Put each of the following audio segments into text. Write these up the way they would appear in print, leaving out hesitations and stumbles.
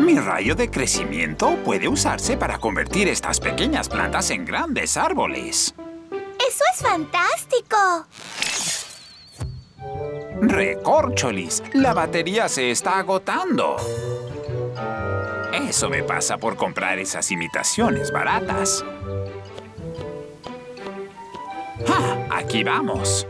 Mi rayo de crecimiento puede usarse para convertir estas pequeñas plantas en grandes árboles. ¡Eso es fantástico! Recórcholis, la batería se está agotando. Eso me pasa por comprar esas imitaciones baratas. ¡Ah! Aquí vamos.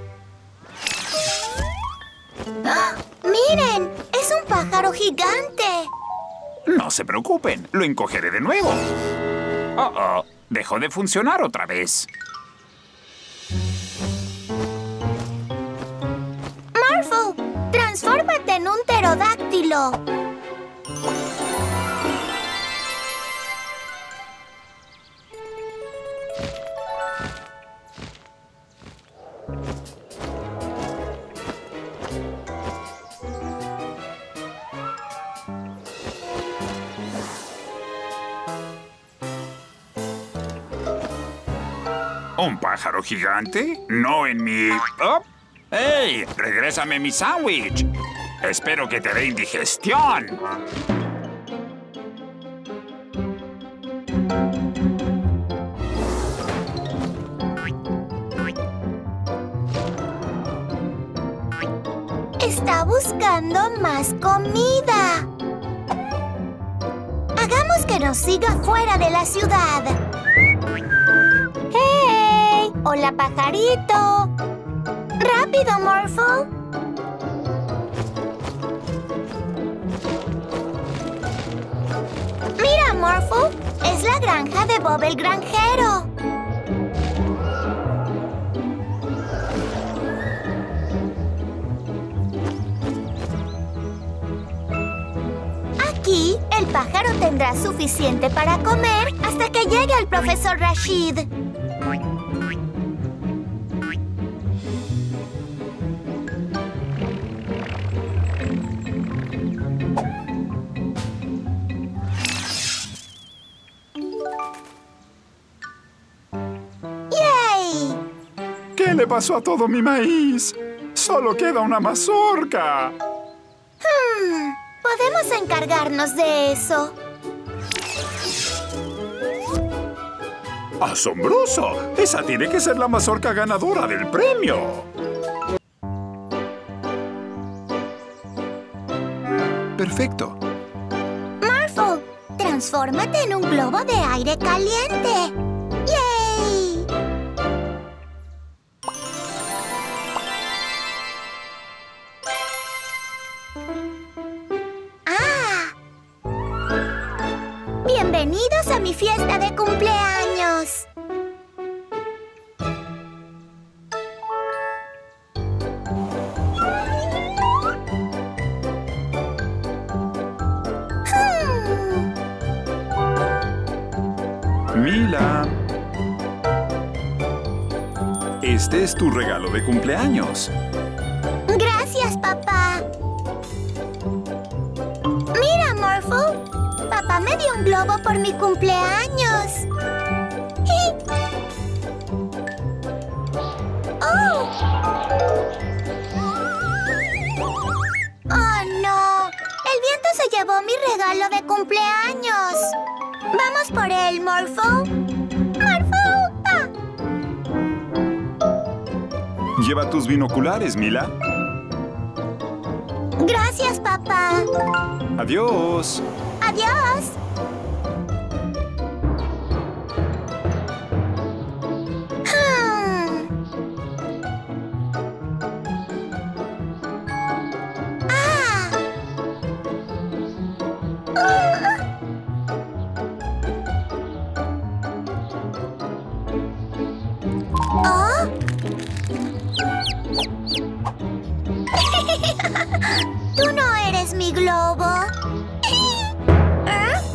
¡Ah! ¡Miren! ¡Es un pájaro gigante! No se preocupen, lo encogeré de nuevo. Oh, dejó de funcionar otra vez. ¡Morphle! ¡Transfórmate en un pterodáctilo! ¿Un pájaro gigante? No en mi... ¡Oh! ¡Ey! ¡Regrésame mi sándwich! Espero que te dé indigestión. Está buscando más comida. Hagamos que nos siga fuera de la ciudad. ¡Hey! ¡Hola, pajarito! ¡Rápido, Morphle! ¡Mira, Morphle! ¡Es la granja de Bob el granjero! Aquí, el pájaro tendrá suficiente para comer hasta que llegue el profesor Rashid. ¡Yay! ¿Qué le pasó a todo mi maíz? Solo queda una mazorca. Podemos encargarnos de eso. ¡Asombroso! Esa tiene que ser la mazorca ganadora del premio. Perfecto. Morphle, transfórmate en un globo de aire caliente. ¡Yay! ¡Bienvenidos a mi fiesta de cumpleaños! Mila. Este es tu regalo de cumpleaños. Gracias, papá. Mira, Morphle. Papá me dio un globo por mi cumpleaños. ¡Oh! ¡Oh, no! El viento se llevó mi regalo de cumpleaños. ¡Vamos por él, Morphle! ¡Morphle! ¡Ah! Lleva tus binoculares, Mila. Gracias, papá. Adiós. ¡Adiós! ¡Tú no eres mi globo! ¿Eh?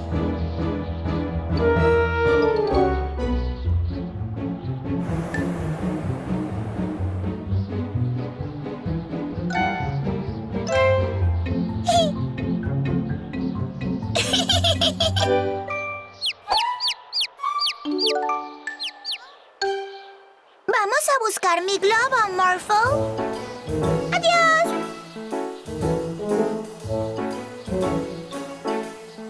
Vamos a buscar mi globo, Morphle. ¡Adiós!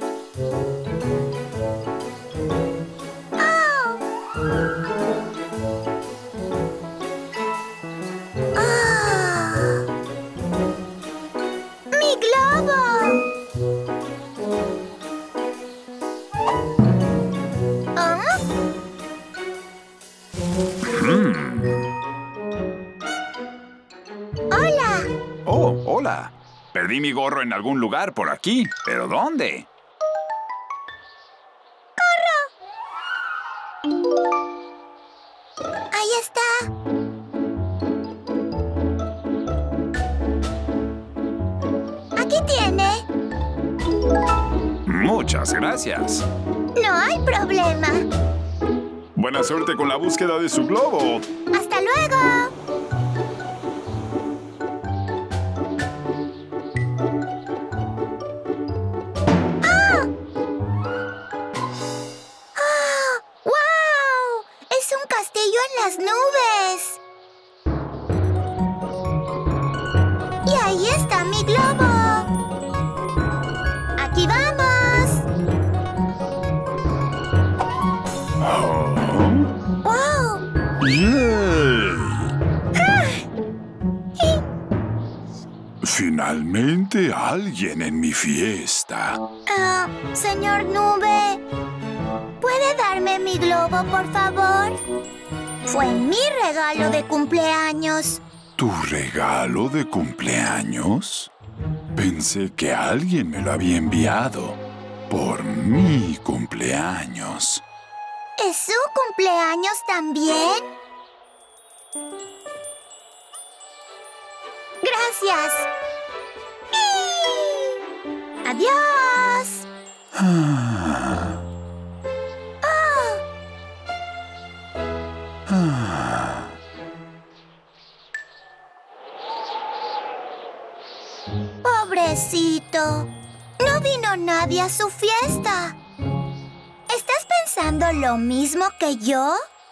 Oh, hola. Perdí mi gorro en algún lugar por aquí. ¿Pero dónde? Ahí está. Aquí tiene. Muchas gracias. No hay problema. Buena suerte con la búsqueda de su globo. ¡Hasta luego! ¡Ah! ¡Ah! ¡Wow! ¡Es un castillo en las nubes! Y ahí está mi globo. ¡Aquí vamos! ¡Wow! ¡Yay! Finalmente alguien en mi fiesta. Señor Nube, ¿puede darme mi globo, por favor? Fue mi regalo de cumpleaños. ¿Tu regalo de cumpleaños? Pensé que alguien me lo había enviado por mi cumpleaños. ¿Es su cumpleaños también? Gracias. ¡Adiós! Pobrecito. No vino nadie a su fiesta. ¿Estás pensando lo mismo que yo?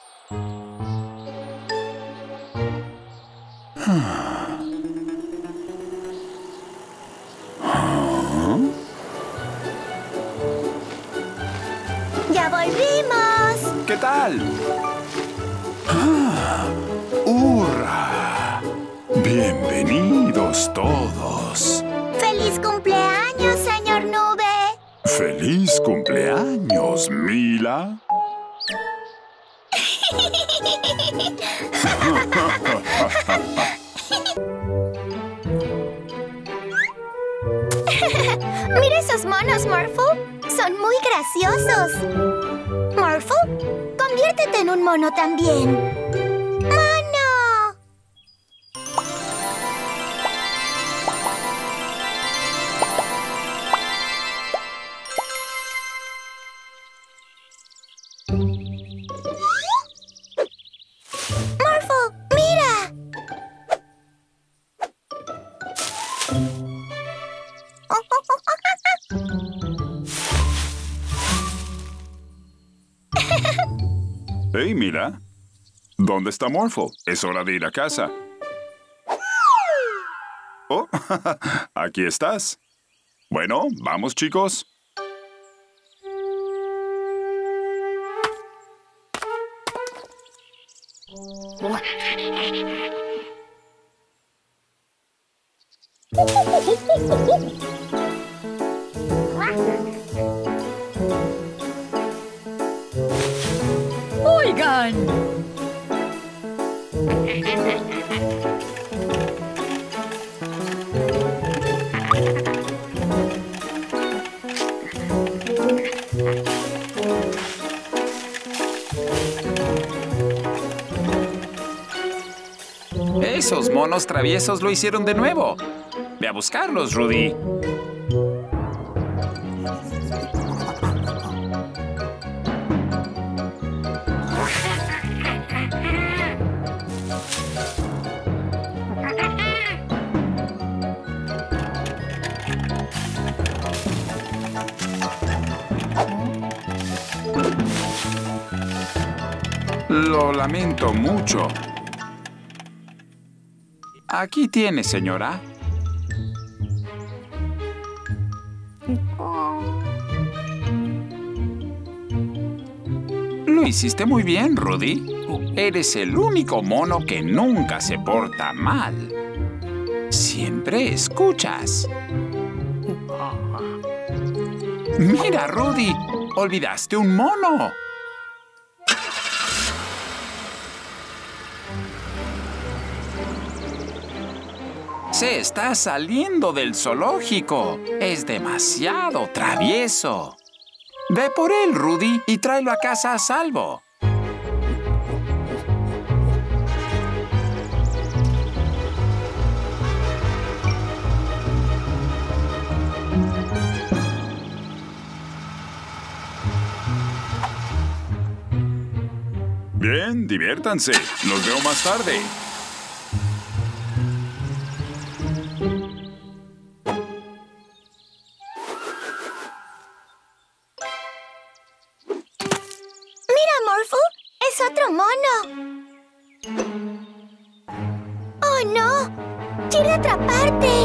¡Ya volvimos! ¿Qué tal? ¡Hurra! Bienvenidos todos. ¡Feliz cumpleaños, señor Nube! ¡Feliz cumpleaños, Mila! ¡Mira esos monos, Morphle! ¡Son muy graciosos! Morphle, conviértete en un mono también. ¡Mono! Morphle, mira. Hey, Mila. ¿Dónde está Morphle? Es hora de ir a casa. Oh, aquí estás. Bueno, vamos, chicos. Oigan. Esos monos traviesos lo hicieron de nuevo. Ve a buscarlos, Rudy. Lo lamento mucho. Aquí tiene, señora. Lo hiciste muy bien, Rudy. Eres el único mono que nunca se porta mal. Siempre escuchas. Mira, Rudy, olvidaste un mono. Se está saliendo del zoológico. Es demasiado travieso. Ve por él, Rudy, y tráelo a casa a salvo. Bien, diviértanse. Los veo más tarde. ¡Mira, Morphle! ¡Es otro mono! ¡Oh, no! ¡Quiere atraparte!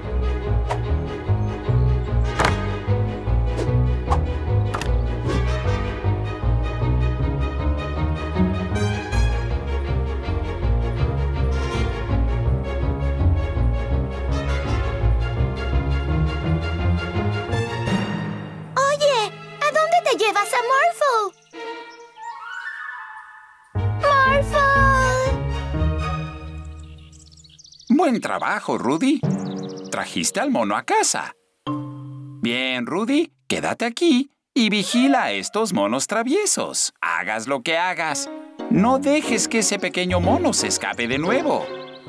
¡Llevas a Morphle! ¡Morphle! Buen trabajo, Rudy. Trajiste al mono a casa. Bien, Rudy, quédate aquí y vigila a estos monos traviesos. Hagas lo que hagas. No dejes que ese pequeño mono se escape de nuevo.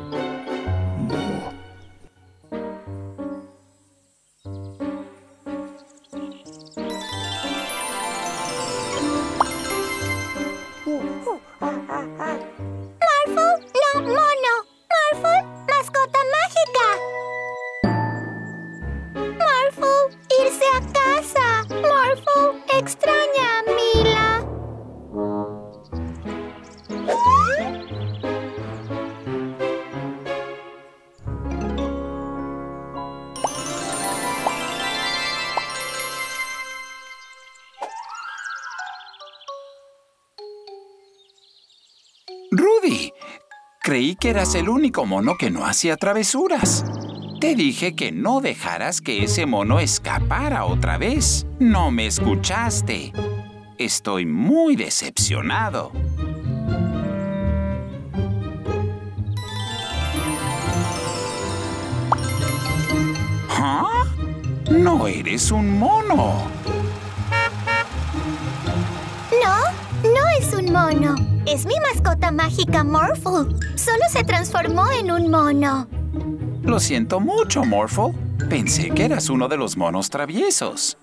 Rudy, creí que eras el único mono que no hacía travesuras. Te dije que no dejaras que ese mono escapara otra vez. No me escuchaste. Estoy muy decepcionado. ¿Ah? No eres un mono. No es un mono. Es mi mascota mágica, Morphle. Solo se transformó en un mono. Lo siento mucho, Morphle. Pensé que eras uno de los monos traviesos.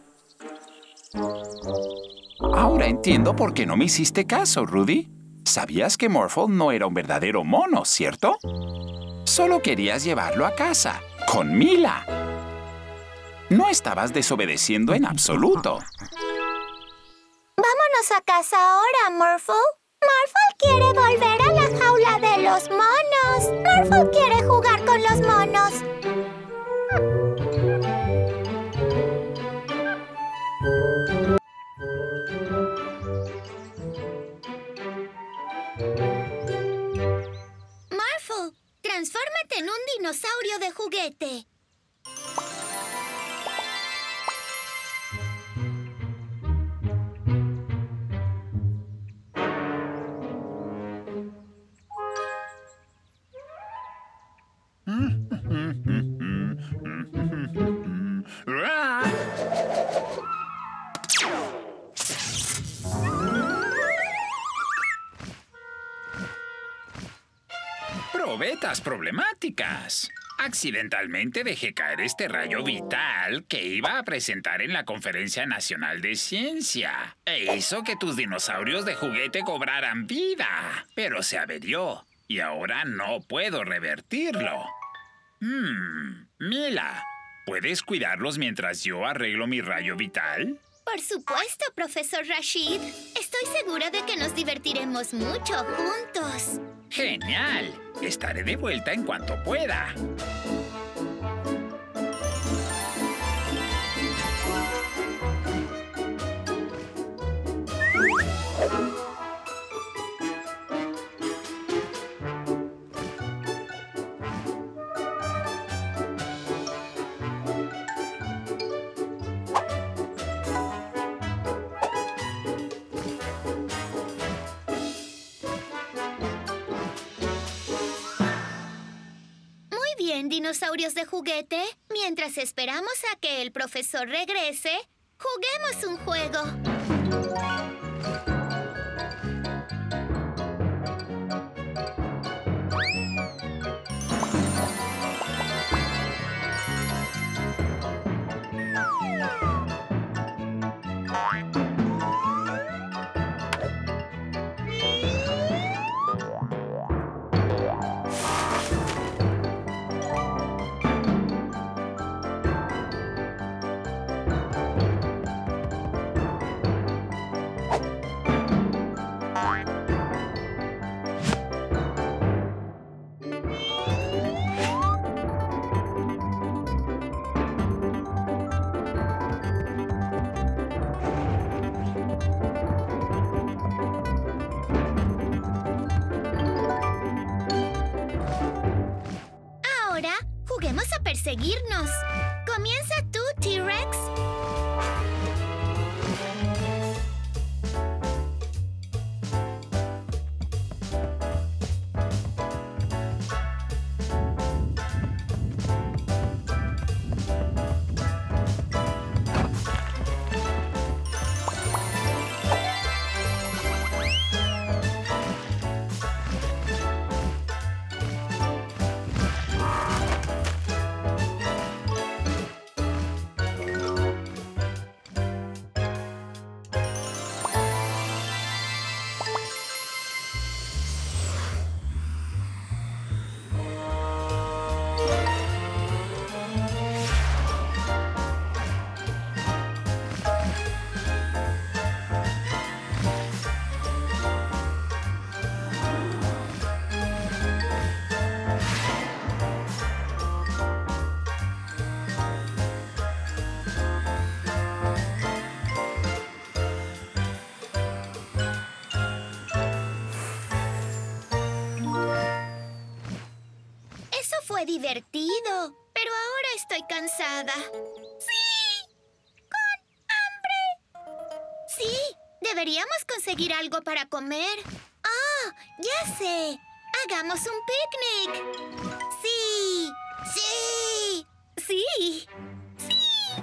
Ahora entiendo por qué no me hiciste caso, Rudy. Sabías que Morphle no era un verdadero mono, ¿cierto? Solo querías llevarlo a casa, con Mila. No estabas desobedeciendo en absoluto. Vámonos a casa ahora, Morphle. Morphle quiere volver a la jaula de los monos. Morphle quiere jugar con los monos. Morphle, transfórmate en un dinosaurio de juguete. Probetas problemáticas. Accidentalmente dejé caer este rayo vital que iba a presentar en la Conferencia Nacional de Ciencia. E hizo que tus dinosaurios de juguete cobraran vida. Pero se averió y ahora no puedo revertirlo. Mila, ¿puedes cuidarlos mientras yo arreglo mi rayo vital? Por supuesto, profesor Rashid. Estoy segura de que nos divertiremos mucho juntos. ¡Genial! Estaré de vuelta en cuanto pueda. bien, dinosaurios de juguete? Mientras esperamos a que el profesor regrese, juguemos un juego. Juguemos a perseguirnos. Comienza tú, T-Rex. Fue divertido, pero ahora estoy cansada. ¡Sí! ¡Con hambre! Sí, deberíamos conseguir algo para comer. ¡Ah! ¡Ya sé! ¡Hagamos un picnic! ¡Sí! ¡Sí! ¡Sí! ¡Sí!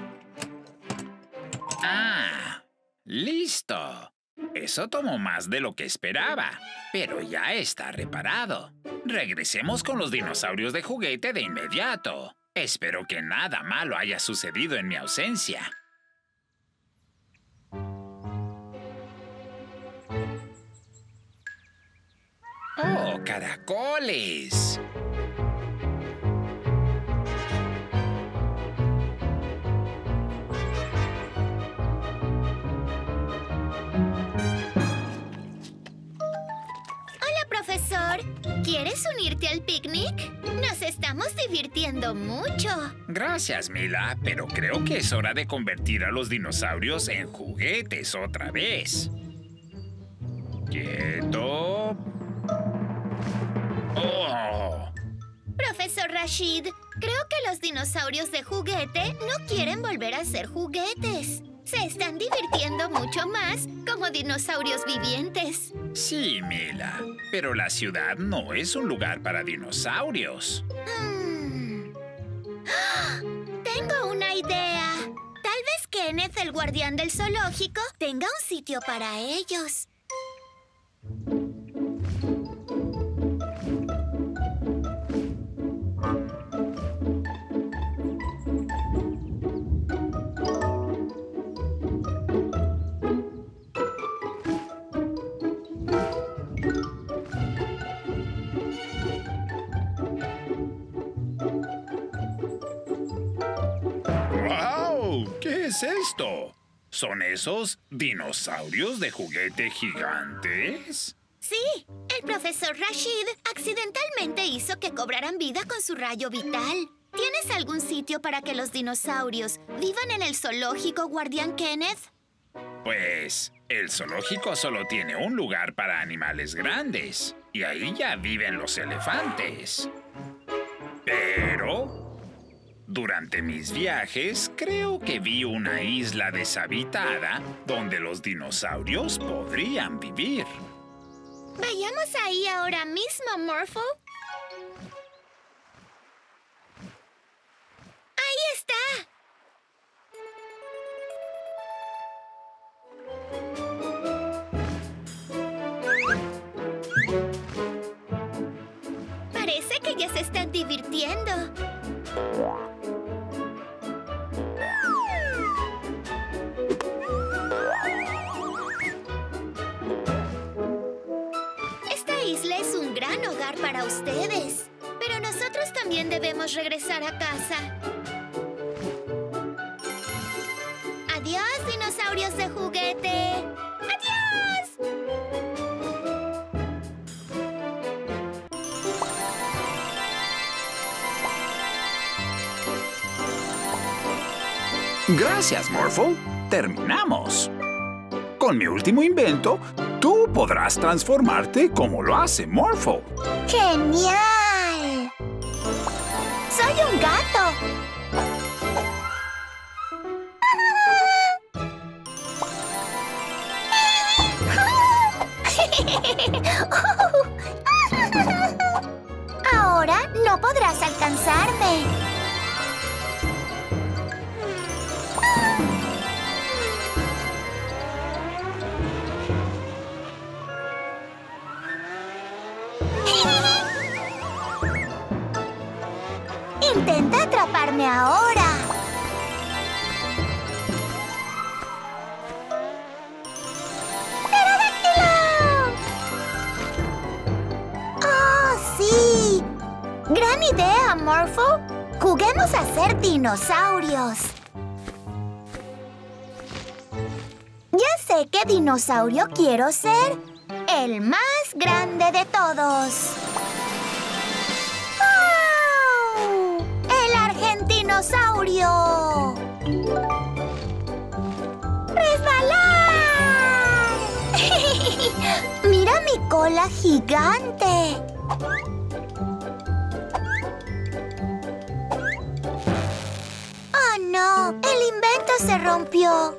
¡Ah! ¡Listo! Eso tomó más de lo que esperaba, pero ya está reparado. Regresemos con los dinosaurios de juguete de inmediato. Espero que nada malo haya sucedido en mi ausencia. ¡Oh, caracoles! Profesor, ¿quieres unirte al picnic? Nos estamos divirtiendo mucho. Gracias, Mila, pero creo que es hora de convertir a los dinosaurios en juguetes otra vez. ¡Quieto! ¡Oh! Profesor Rashid, creo que los dinosaurios de juguete no quieren volver a ser juguetes. Se están divirtiendo mucho más como dinosaurios vivientes. Sí, Mila, pero la ciudad no es un lugar para dinosaurios. Tengo una idea. Tal vez Kenneth, el guardián del zoológico, tenga un sitio para ellos. ¿Qué es esto? ¿Son esos dinosaurios de juguete gigantes? Sí, el profesor Rashid accidentalmente hizo que cobraran vida con su rayo vital. ¿Tienes algún sitio para que los dinosaurios vivan en el zoológico, guardián Kenneth? Pues, el zoológico solo tiene un lugar para animales grandes. Y ahí ya viven los elefantes. Pero durante mis viajes, creo que vi una isla deshabitada donde los dinosaurios podrían vivir. Vayamos ahí ahora mismo, Morphle. divirtiendo. Esta isla es un gran hogar para ustedes. Pero nosotros también debemos regresar a casa. ¡Adiós, dinosaurios de juguete! ¡Adiós! Gracias, Morphle. Terminamos. Con mi último invento, tú podrás transformarte como lo hace Morphle. ¡Genial! ¡Soy un gato! Ahora no podrás alcanzarme. Intenta atraparme ahora. ¡Oh, sí! ¡Gran idea, Morphle! Juguemos a ser dinosaurios. Ya sé qué dinosaurio quiero ser. El más grande de todos. ¡Oh! ¡El argentinosaurio! ¡Resbalar! ¡Mira mi cola gigante! ¡Oh, no! ¡El invento se rompió!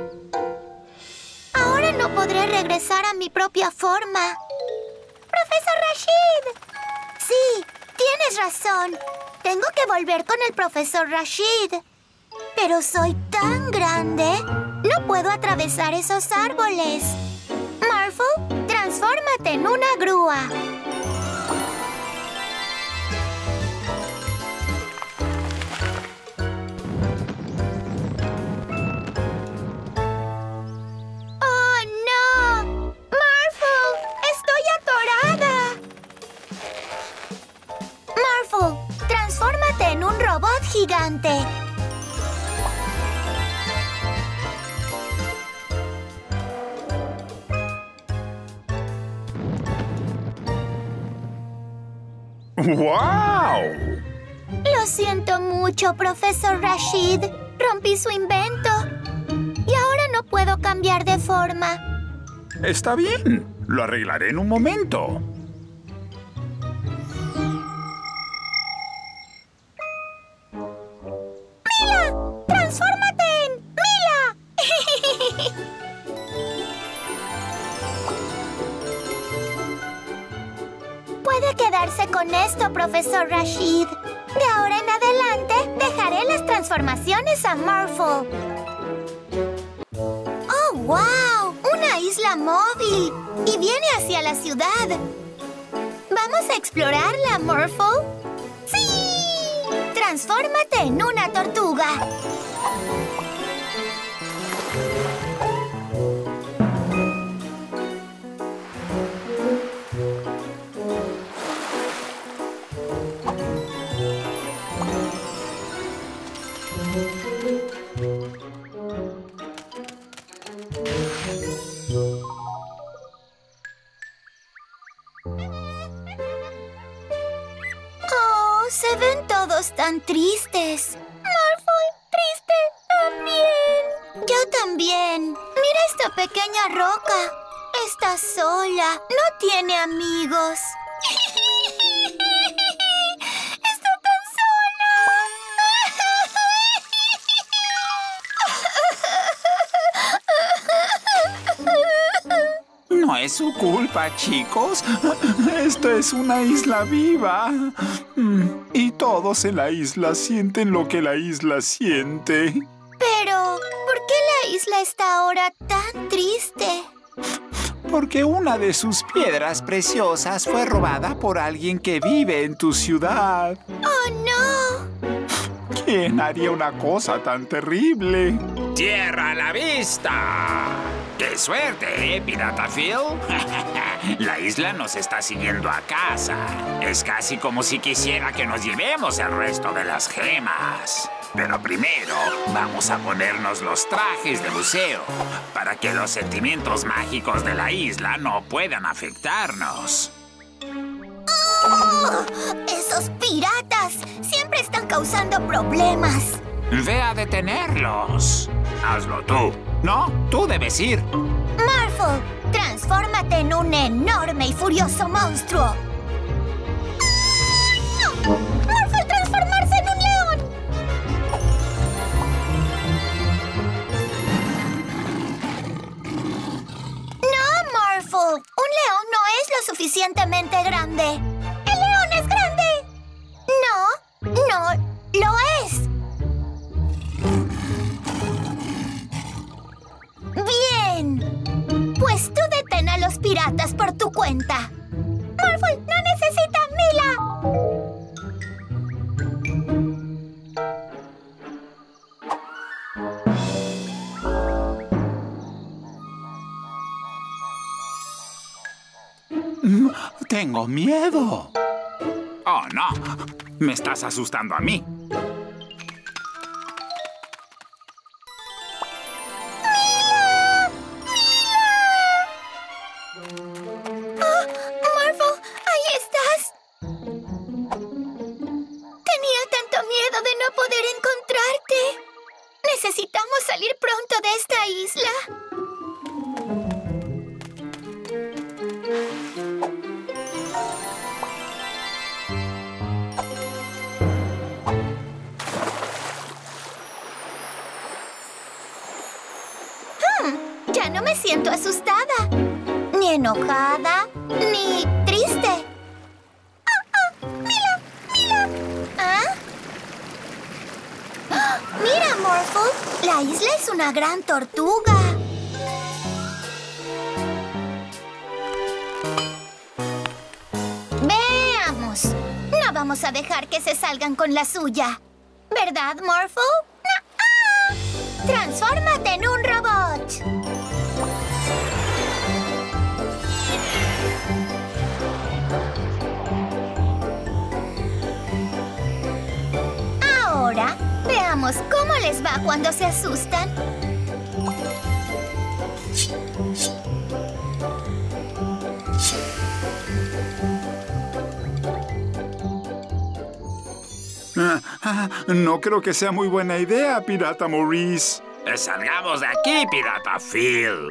Ahora no podré regresar a mi propia forma. ¡Profesor Rashid! Sí, tienes razón. Tengo que volver con el profesor Rashid. Pero soy tan grande, no puedo atravesar esos árboles. Morphle, transfórmate en una grúa. ¡Oh, no! ¡Morphle! ¡Estoy atorada! Morphle, transfórmate en un robot gigante. ¡Wow! Lo siento mucho, profesor Rashid. Rompí su invento. Y ahora no puedo cambiar de forma. Está bien. Lo arreglaré en un momento. ¡Mila! ¡Transfórmate en Mila! Puede quedarse con esto, profesor Rashid. De ahora en adelante, dejaré las transformaciones a Morphle. ¡Oh, wow! ¡Una isla móvil! Y viene hacia la ciudad. ¿Vamos a explorarla, Morphle? ¡Sí! Transfórmate en una tortuga. Oh, se ven todos tan tristes. Morphle, triste también. Yo también. Mira esta pequeña roca. Está sola. No tiene amigos. Está tan sola. No es su culpa, chicos. Esto es una isla viva. Y todos en la isla sienten lo que la isla siente. Pero, ¿por qué la isla está ahora tan triste? porque una de sus piedras preciosas fue robada por alguien que vive en tu ciudad. ¡Oh, no! ¿Quién haría una cosa tan terrible? ¡Tierra a la vista! ¡Qué suerte, Pirata Phil! La isla nos está siguiendo a casa. Es casi como si quisiera que nos llevemos el resto de las gemas. Pero primero vamos a ponernos los trajes de buceo para que los sentimientos mágicos de la isla no puedan afectarnos. ¡Oh! ¡Esos piratas! Siempre están causando problemas. Ve a detenerlos. Hazlo tú. No, tú debes ir. Marvel, transfórmate en un enorme y furioso monstruo. ¡No! ¡Marvel, transformarse en un león! ¡No, Marvel! Un león no es lo suficientemente grande. ¡El león es grande! No, no lo es. ¡Bien! Pues tú detén a los piratas por tu cuenta. ¡Marvel, no necesita Mila! Tengo miedo. Oh, no. Me estás asustando a mí. Necesitamos salir pronto de esta isla. Ya no me siento asustada, ni enojada, ni triste. ¡Mila! ¡Mila! ¿Ah? ¡Mira, Morphle! La isla es una gran tortuga. Veamos. No vamos a dejar que se salgan con la suya. ¿Verdad, Morphle? ¡Ah! ¡Transfórmate en un robot! Ahora, veamos cómo les va cuando se asustan. No creo que sea muy buena idea, Pirata Maurice. Salgamos de aquí, Pirata Phil.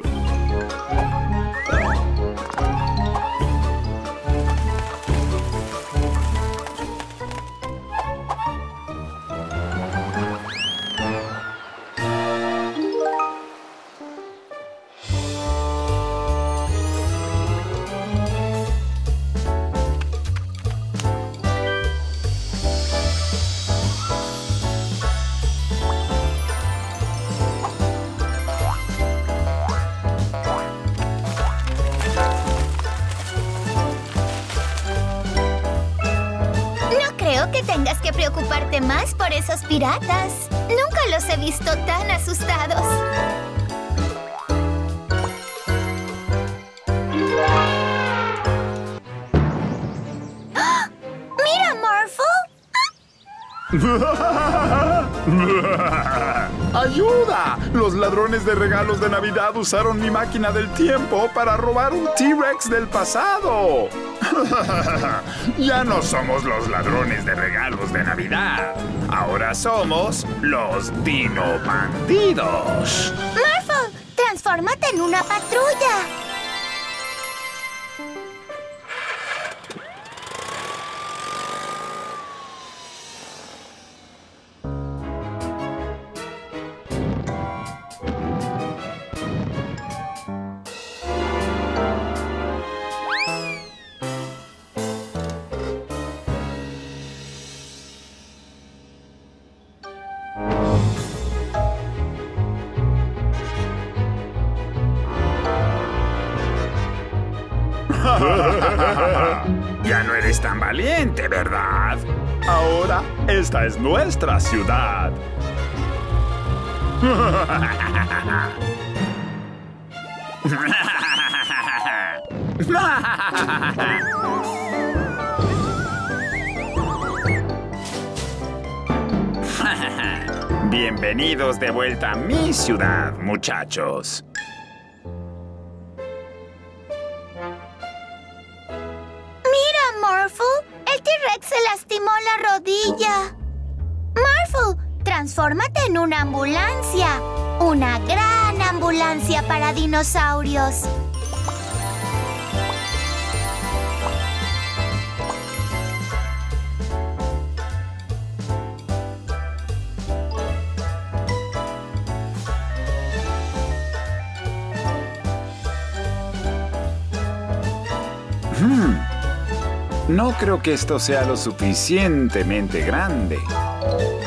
Creo que tengas que preocuparte más por esos piratas. Nunca los he visto tan asustados. ¡Ah! ¡Mira, Morphle! ¡Ayuda! Los ladrones de regalos de Navidad usaron mi máquina del tiempo para robar un T-Rex del pasado. Ya no somos los ladrones de regalos de Navidad. Ahora somos los Dino Bandidos. Morphle, transfórmate en una patrulla. Ya no eres tan valiente, ¿verdad? Ahora, esta es nuestra ciudad. Bienvenidos de vuelta a mi ciudad, muchachos. ¡Mira, Morphle! El T-Rex se lastimó la rodilla. Morphle, transfórmate en una ambulancia. Una gran ambulancia para dinosaurios. No creo que esto sea lo suficientemente grande.